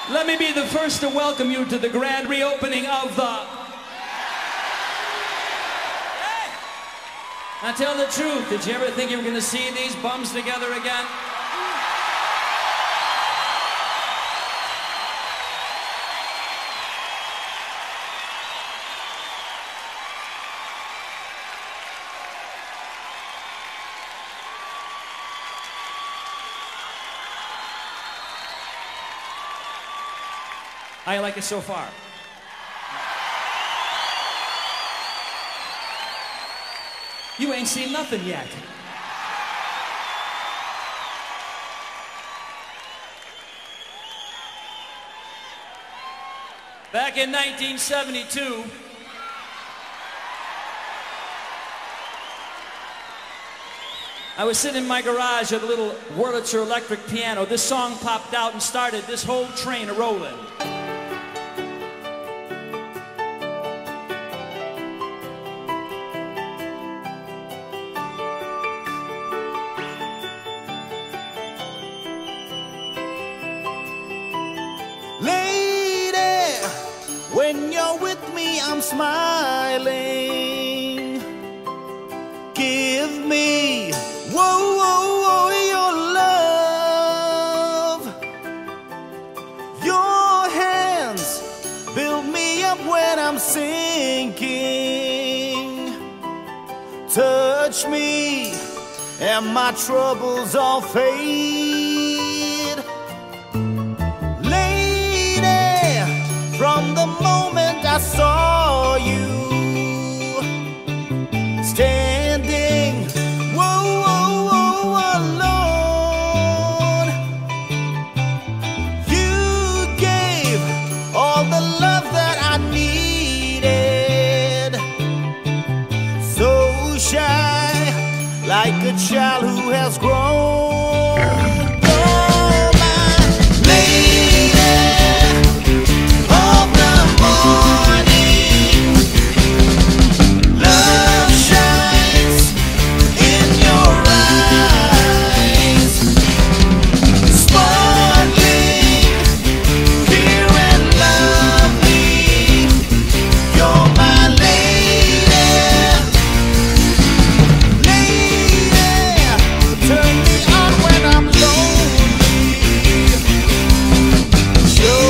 Let me be the first to welcome you to the grand reopening of the... Hey! Now tell the truth, did you ever think you were going to see these bums together again? How you like it so far? You ain't seen nothing yet. Back in 1972, I was sitting in my garage at a little Wurlitzer electric piano. This song popped out and started this whole train a-rolling. When you're with me, I'm smiling. Give me, whoa, whoa, whoa, your love. Your hands build me up when I'm sinking. Touch me, and my troubles all fade. From the moment I saw you standing, whoa, whoa, whoa, alone, you gave all the love that I needed. So shy, like a child who has grown. Oh, my lady of the morning, love shines in your eyes, sparkling, pure and lovely. You're my lady, lady. Turn me on when I'm lonely. Show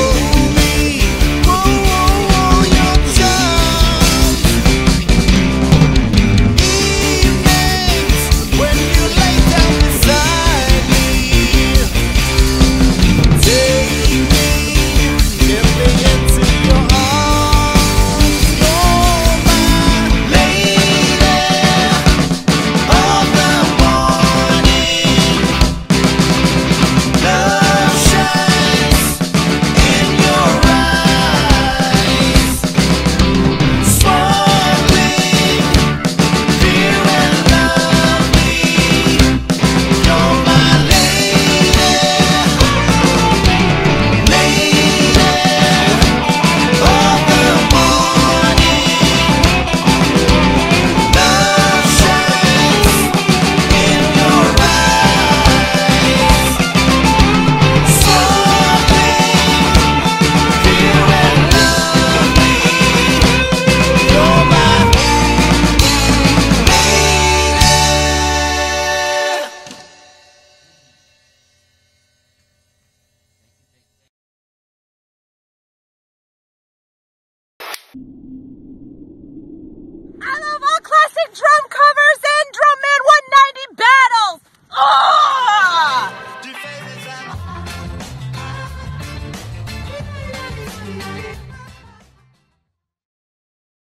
I love all classic drum covers